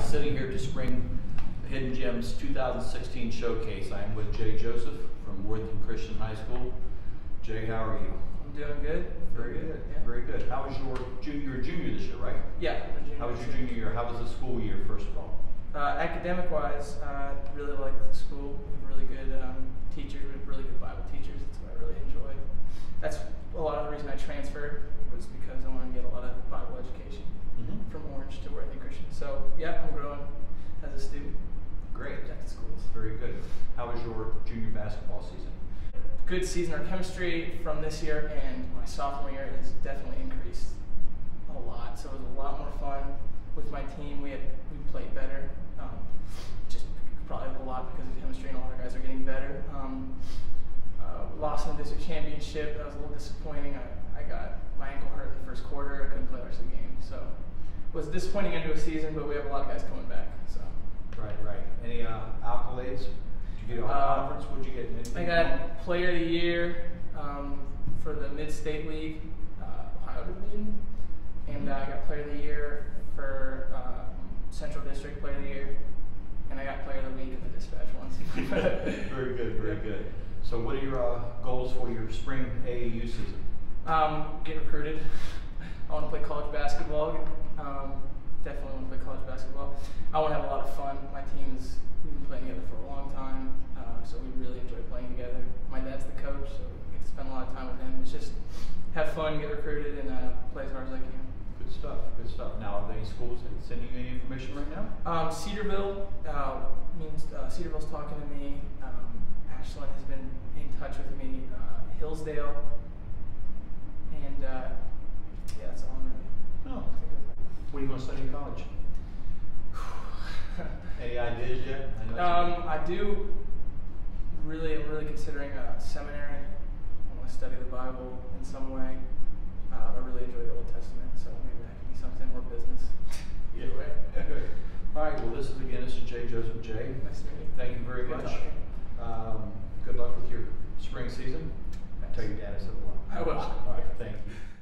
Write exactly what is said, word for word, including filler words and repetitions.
sitting here to Spring Hidden Gems two thousand sixteen Showcase. I am with Jay Joseph from Worthington Christian High School. Jay, how are you? I'm doing good. Very good. good. Yeah. Very good. How was your junior, you're a junior this year, right? Yeah. How was your junior year? How was the school year, first of all? Uh, Academic-wise, I uh, really liked the school. We have really good um, teachers. We have really good Bible teachers. That's what I really enjoy. That's a lot of the reason I transferred, was because I wanted to get a lot of Bible education mm-hmm. from Orange to Worthington Christian. So, yeah, I'm growing as a student. Great. At the schools. Very good. How was your junior basketball season? Good season. Our chemistry from this year and my sophomore year has definitely increased a lot. So it was a lot more fun with my team. We had we played better. Um, just probably a lot because of chemistry, and all our guys are getting better. Um, uh, lost in the district championship. That was a little disappointing. I, I got my ankle hurt in the first quarter. I couldn't play the rest of the game. So it was a disappointing end to a season, but we have a lot of guys coming back. So. Right, right. Any uh, accolades? Did you get a uh, conference? What did you get? Anything I got Player of the Year um, for the Mid-State League, uh, Ohio Division, and uh, I got Player of the Year for uh, Central District Player of the Year, and I got Player of the Week in the Dispatch once. Very good, very good. So, what are your uh, goals for your spring A A U season? Um, get recruited. I want to play college basketball. Um, Definitely want to play college basketball. I want to have a lot of fun. My team's, we've been playing together for a long time, uh, so we really enjoy playing together. My dad's the coach, so we get to spend a lot of time with him. It's just have fun, get recruited, and uh, play as hard as I can. Good stuff, good stuff. Now, are there any schools that are sending you any information right now? Um, Cedarville, uh, means uh, Cedarville's talking to me. Um, Ashland has been in touch with me. Uh, Hillsdale, and uh, yeah, that's all I'm really. Oh. What are you going to study in college? Any ideas yet? I um, I do really, I'm really considering a seminary. I want to study the Bible in some way. Uh, I really enjoy the Old Testament, so maybe that could be something, or business. Either way. Good. All right, well, this is again, this is Jay Joseph. Jay. Nice to meet you. Thank you very Good much. Um, good luck with your spring season. Tell your dad I said hello. I will. All right, thank you.